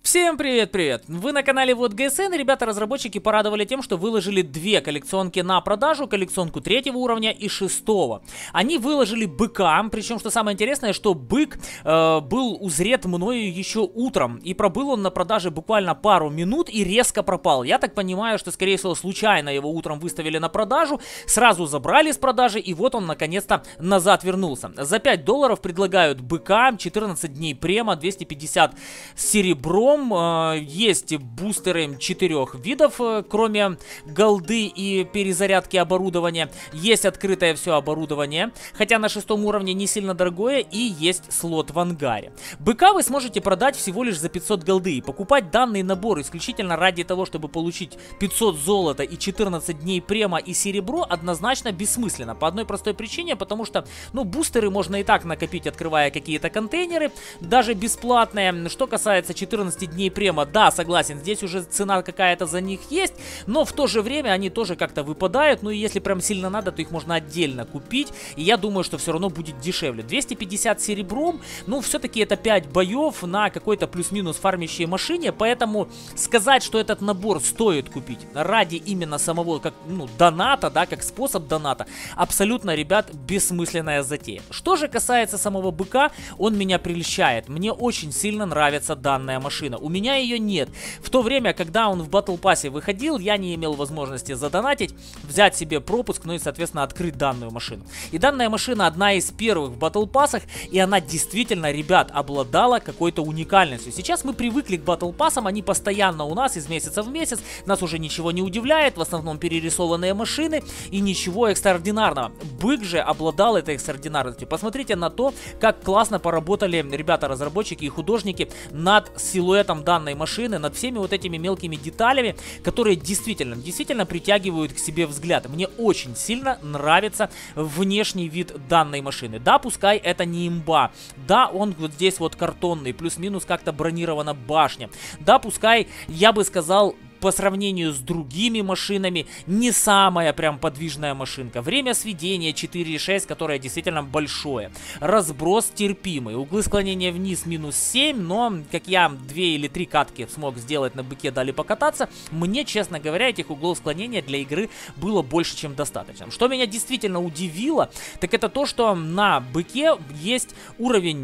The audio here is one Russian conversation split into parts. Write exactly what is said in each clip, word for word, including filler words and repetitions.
Всем привет-привет! Вы на канале Вот ГСН, и ребята-разработчики порадовали тем, что выложили две коллекционки на продажу, коллекционку третьего уровня и шестого. Они выложили быка, причем, что самое интересное, что бык э, был узрет мною еще утром, и пробыл он на продаже буквально пару минут и резко пропал. Я так понимаю, что, скорее всего, случайно его утром выставили на продажу, сразу забрали с продажи, и вот он наконец-то назад вернулся. За пять долларов предлагают быка, четырнадцать дней према, двести пятьдесят серебром. Есть бустеры четырех видов, кроме голды и перезарядки оборудования. Есть открытое все оборудование, хотя на шестом уровне не сильно дорогое, и есть слот в ангаре. Быка вы сможете продать всего лишь за пятьсот голды. И покупать данный набор исключительно ради того, чтобы получить пятьсот золота и четырнадцать дней према и серебро, однозначно бессмысленно. По одной простой причине, потому что, ну, бустеры можно и так накопить, открывая какие-то контейнеры, даже бесплатные. Что касается четырнадцати дней према, да, согласен, здесь уже цена какая-то за них есть, но в то же время они тоже как-то выпадают, ну и если прям сильно надо, то их можно отдельно купить, и я думаю, что все равно будет дешевле. двести пятьдесят серебром, ну все-таки это пять боев на какой-то плюс-минус фармящей машине, поэтому сказать, что этот набор стоит купить ради именно самого, как, ну, доната, да, как способ доната, абсолютно, ребят, бессмысленная затея. Что же касается самого быка, он меня прельщает, мне очень сильно нравится данная машина. У меня ее нет. В то время, когда он в Battle Pass выходил, я не имел возможности задонатить, взять себе пропуск, ну и, соответственно, открыть данную машину. И данная машина одна из первых в Battle Pass'ах, и она действительно, ребят, обладала какой-то уникальностью. Сейчас мы привыкли к Battle Pass'ам, они постоянно у нас из месяца в месяц, нас уже ничего не удивляет, в основном перерисованные машины и ничего экстраординарного. Бык же обладал этой экстраординарностью. Посмотрите на то, как классно поработали ребята-разработчики и художники над силуэтом данной машины, над всеми вот этими мелкими деталями, которые действительно, действительно притягивают к себе взгляд. Мне очень сильно нравится внешний вид данной машины. Да, пускай это не имба. Да, он вот здесь вот картонный, плюс-минус как-то бронирована башня. Да, пускай, я бы сказал, по сравнению с другими машинами, не самая прям подвижная машинка. Время сведения четыре и шесть, которое действительно большое. Разброс терпимый. Углы склонения вниз минус семь, но, как я две или три катки смог сделать на быке, дали покататься, мне, честно говоря, этих углов склонения для игры было больше, чем достаточно. Что меня действительно удивило, так это то, что на быке есть уровень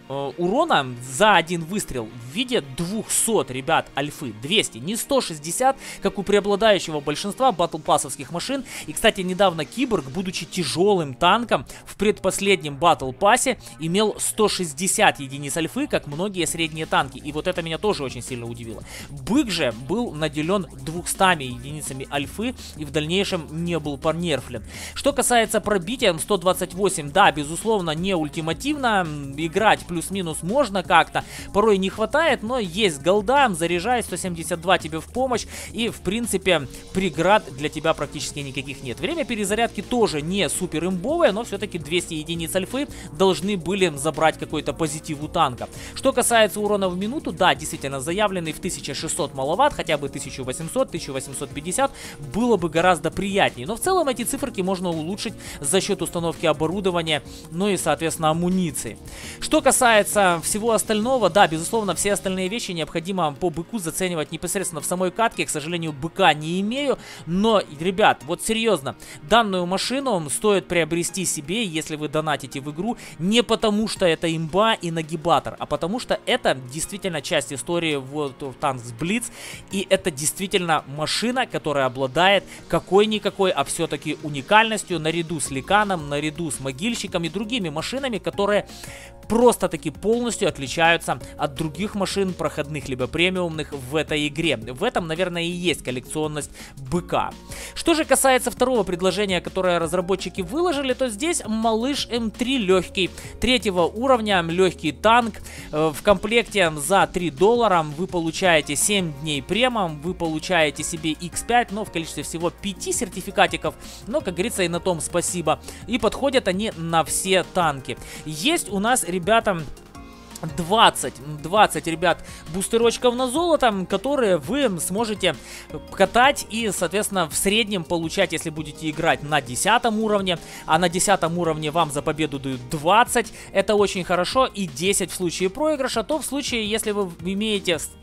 урона за один выстрел в виде двухсот, ребят, альфы. двести, не сто шестьдесят, как у преобладающего большинства батлпассовских машин. И, кстати, недавно Киборг, будучи тяжелым танком, в предпоследнем батл пассе имел сто шестьдесят единиц альфы, как многие средние танки. И вот это меня тоже очень сильно удивило. Бык же был наделен двумястами единицами альфы и в дальнейшем не был понерфлен. Что касается пробития, сто двадцать восемь, да, безусловно, не ультимативно. Играть плюс-минус можно как-то, порой не хватает, но есть голда, заряжай, сто семьдесят два тебе в помощь, и в принципе преград для тебя практически никаких нет. Время перезарядки тоже не супер имбовое, но все-таки двести единиц альфы должны были забрать какой-то позитив у танка. Что касается урона в минуту, да, действительно заявленный в тысяча шестьсот маловат, хотя бы тысяча восемьсот, тысяча восемьсот пятьдесят было бы гораздо приятнее, но в целом эти циферки можно улучшить за счет установки оборудования, ну и соответственно амуниции. Что касается касается всего остального, да, безусловно, все остальные вещи необходимо по быку заценивать непосредственно в самой катке. К сожалению, быка не имею, но, ребят, вот серьезно, данную машину стоит приобрести себе, если вы донатите в игру, не потому что это имба и нагибатор, а потому что это действительно часть истории вот в Tanks Blitz, и это действительно машина, которая обладает какой-никакой, а все-таки уникальностью, наряду с Ликаном, наряду с Могильщиком и другими машинами, которые просто-таки полностью отличаются от других машин, проходных либо премиумных в этой игре. В этом, наверное, и есть коллекционность быка. Что же касается второго предложения, которое разработчики выложили, то здесь малыш эм три легкий, третьего уровня, легкий танк. В комплекте за три доллара вы получаете семь дней према, вы получаете себе икс пять, но в количестве всего пяти сертификатиков, но, как говорится, и на том спасибо. И подходят они на все танки. Есть у нас, ребята, двадцать, двадцать, ребят, бустерочков на золото, которые вы сможете катать и, соответственно, в среднем получать, если будете играть на десятом уровне, а на десятом уровне вам за победу дают двадцать, это очень хорошо, и десять в случае проигрыша, то в случае, если вы имеете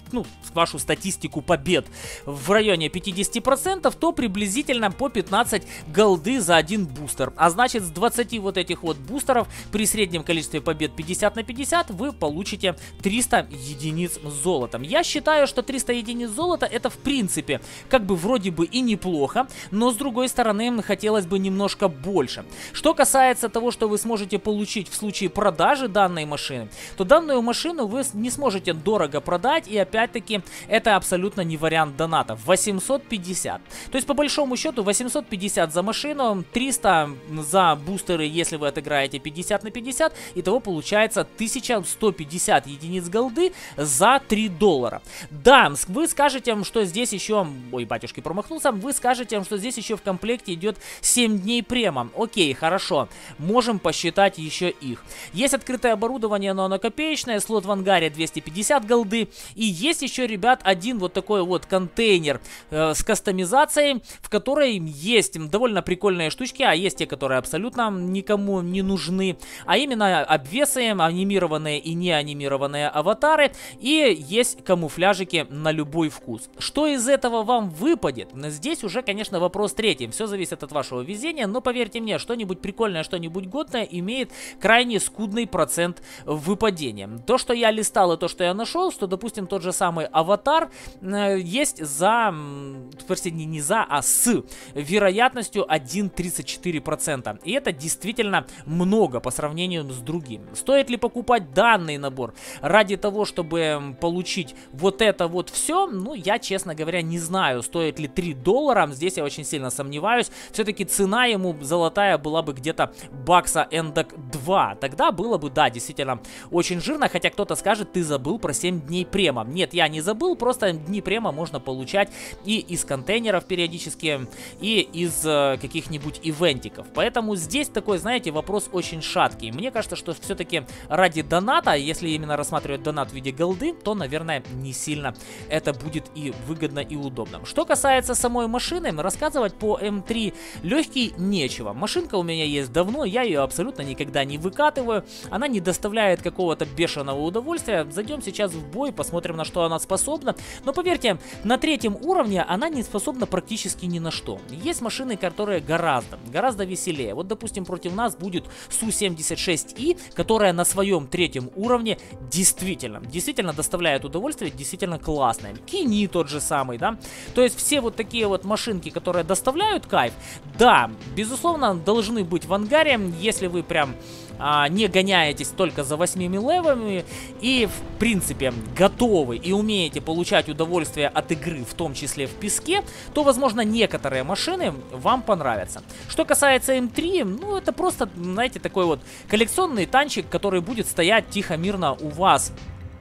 ну, вашу статистику побед в районе пятидесяти процентов, то приблизительно по пятнадцать голды за один бустер. А значит, с двадцати вот этих вот бустеров при среднем количестве побед пятьдесят на пятьдесят вы получите триста единиц золотом. Я считаю, что триста единиц золота это в принципе как бы вроде бы и неплохо, но с другой стороны хотелось бы немножко больше. Что касается того, что вы сможете получить в случае продажи данной машины, то данную машину вы не сможете дорого продать, и опять-таки это абсолютно не вариант доната. восемьсот пятьдесят. То есть по большому счету восемьсот пятьдесят за машину, триста за бустеры, если вы отыграете пятьдесят на пятьдесят, итого получается тысяча сто пятьдесят единиц голды за три доллара. Да, вы скажете, что здесь еще, ой, батюшки, промахнулся, вы скажете, что здесь еще в комплекте идет семь дней према. Окей, хорошо, можем посчитать еще их. Есть открытое оборудование, но оно копеечное, слот в ангаре двести пятьдесят голды, и есть еще, ребят, один вот такой вот контейнер э, с кастомизацией, в которой есть довольно прикольные штучки, а есть те, которые абсолютно никому не нужны, а именно обвесы, анимированные и не анимированные аватары, и есть камуфляжики на любой вкус. Что из этого вам выпадет? Здесь уже, конечно, вопрос третий. Все зависит от вашего везения, но поверьте мне, что-нибудь прикольное, что-нибудь годное имеет крайне скудный процент выпадения. То, что я листал и то, что я нашел, что, допустим, тот же самый аватар э, есть за, простите, не, не за, а с вероятностью один целых тридцать четыре сотых процента. И это действительно много по сравнению с другим. Стоит ли покупать данный набор ради того, чтобы получить вот это вот все? Ну, я, честно говоря, не знаю, стоит ли три доллара. Здесь я очень сильно сомневаюсь. Все-таки цена ему золотая была бы где-то бакса эндок два. Тогда было бы, да, действительно очень жирно. Хотя кто-то скажет, ты забыл про семь дней према. Нет, я не забыл, просто дни према можно получать и из контейнеров периодически, и из э, каких-нибудь ивентиков. Поэтому здесь такой, знаете, вопрос очень шаткий. Мне кажется, что все-таки ради доната, если именно рассматривать донат в виде голды, то, наверное, не сильно это будет и выгодно, и удобно. Что касается самой машины, рассказывать по эм три легкий нечего. Машинка у меня есть давно, я ее абсолютно никогда не выкатываю. Она не доставляет какого-то бешеного удовольствия. Зайдем сейчас в бой, посмотрим, на что она способна. Но поверьте, на третьем уровне она не способна практически ни на что. Есть машины, которые гораздо, гораздо веселее. Вот, допустим, против нас будет Су семьдесят шесть и, которая на своем третьем уровне действительно, действительно доставляет удовольствие, действительно классная. Кини тот же самый, да. То есть все вот такие вот машинки, которые доставляют кайф, да, безусловно, должны быть в ангаре, если вы прям а, не гоняетесь только за восьмими левами и, в принципе, готовы и умеете получать удовольствие от игры, в том числе в песке, то, возможно, некоторые машины вам понравятся. Что касается эм три, ну, это просто, знаете, такой вот коллекционный танчик, который будет стоять тихо-мирно у вас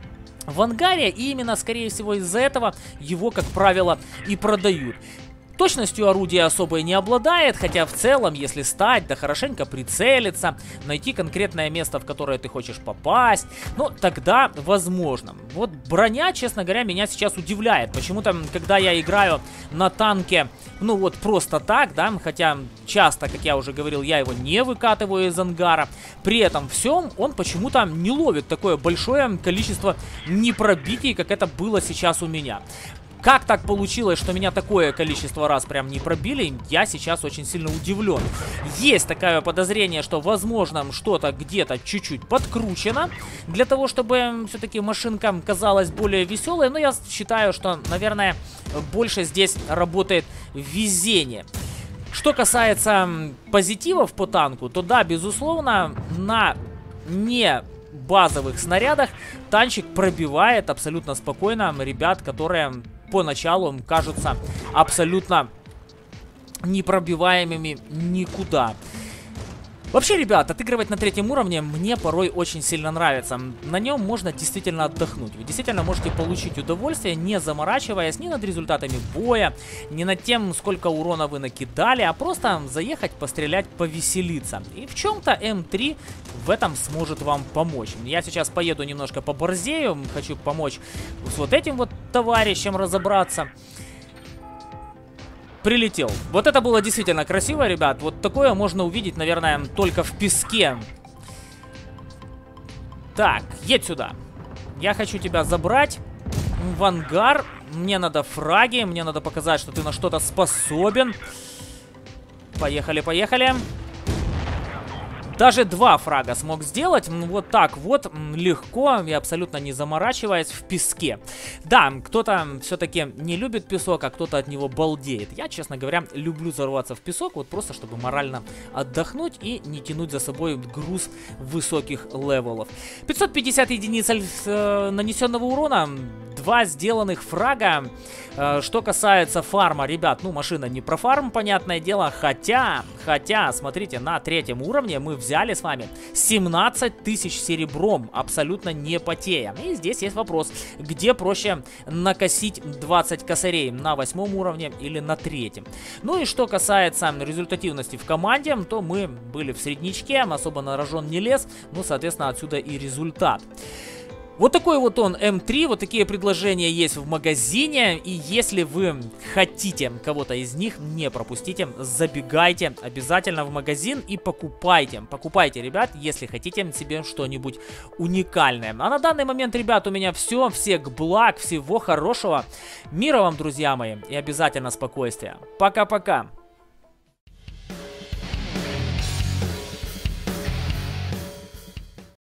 в ангаре, и именно, скорее всего, из-за этого его, как правило, и продают. Точностью орудия особой не обладает, хотя в целом, если стать, да хорошенько прицелиться, найти конкретное место, в которое ты хочешь попасть, ну, тогда возможно. Вот броня, честно говоря, меня сейчас удивляет. Почему-то, когда я играю на танке, ну вот просто так, да, хотя часто, как я уже говорил, я его не выкатываю из ангара, при этом всем он почему-то не ловит такое большое количество непробитий, как это было сейчас у меня. Как так получилось, что меня такое количество раз прям не пробили, я сейчас очень сильно удивлен. Есть такое подозрение, что, возможно, что-то где-то чуть-чуть подкручено, для того, чтобы все-таки машинка казалась более веселой, но я считаю, что, наверное, больше здесь работает везение. Что касается позитивов по танку, то да, безусловно, на не базовых снарядах танчик пробивает абсолютно спокойно ребят, которые поначалу кажутся абсолютно непробиваемыми никуда. Вообще, ребят, отыгрывать на третьем уровне мне порой очень сильно нравится. На нем можно действительно отдохнуть. Вы действительно можете получить удовольствие, не заморачиваясь ни над результатами боя, ни над тем, сколько урона вы накидали, а просто заехать, пострелять, повеселиться. И в чем-то эм три в этом сможет вам помочь. Я сейчас поеду немножко поборзею, хочу помочь с вот этим вот товарищем разобраться. Прилетел. Вот это было действительно красиво, ребят. Вот такое можно увидеть, наверное, только в песке. Так, едь сюда. Я хочу тебя забрать. в ангар. Мне надо фраги, мне надо показать, что ты на что-то способен. Поехали, поехали. Даже два фрага смог сделать, вот так вот, легко и абсолютно не заморачиваясь в песке. Да, кто-то все-таки не любит песок, а кто-то от него балдеет. Я, честно говоря, люблю зарваться в песок, вот просто чтобы морально отдохнуть и не тянуть за собой груз высоких левелов. пятьсот пятьдесят единиц э, нанесенного урона, два сделанных фрага. Э, что касается фарма, ребят, ну машина не про фарм, понятное дело, хотя, хотя, смотрите, на третьем уровне мы взяли с вами семнадцать тысяч серебром, абсолютно не потея. И здесь есть вопрос, где проще накосить двадцать косарей, на восьмом уровне или на третьем. Ну и что касается результативности в команде, то мы были в среднячке, особо на рожон не лез, ну, соответственно, отсюда и результат. Вот такой вот он эм три, вот такие предложения есть в магазине, и если вы хотите кого-то из них, не пропустите, забегайте обязательно в магазин и покупайте. Покупайте, ребят, если хотите себе что-нибудь уникальное. А на данный момент, ребят, у меня все, всех благ, всего хорошего, мира вам, друзья мои, и обязательно спокойствия. Пока-пока!